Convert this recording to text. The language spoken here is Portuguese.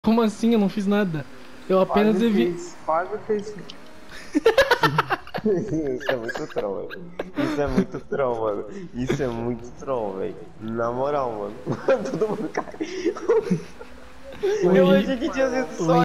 Como assim? Eu não fiz nada. Eu apenas evitei. Quase fez. Isso é muito troll, velho. Isso é muito troll, mano. Isso é muito troll, velho. Na moral, mano. Todo mundo cai. Eu achei que tinha sido só